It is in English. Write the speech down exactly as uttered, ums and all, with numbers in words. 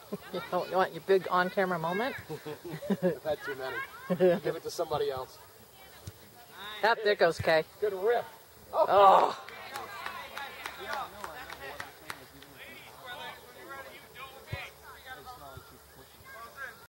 You, don't, you want your big on-camera moment? I've had too many. Give it to somebody else. Yep, there goes Kay. Good rip. Oh.